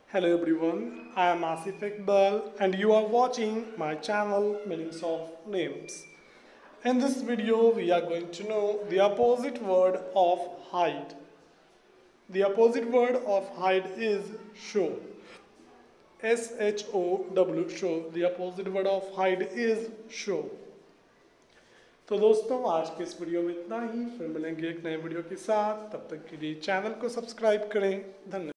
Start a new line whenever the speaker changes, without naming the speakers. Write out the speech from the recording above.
Hello everyone, I am Asif Iqbal and you are watching my channel Meanings of Names. In this video we are going to know the opposite word of hide. The opposite word of hide is show. SHOW, show. The opposite word of hide is show. तो दोस्तों आज के इस video में इतना ही, फिर मिलेंगे एक नए वीडियो के साथ। तब तक के लिए चैनल को सब्सक्राइब करें। धन्यवाद।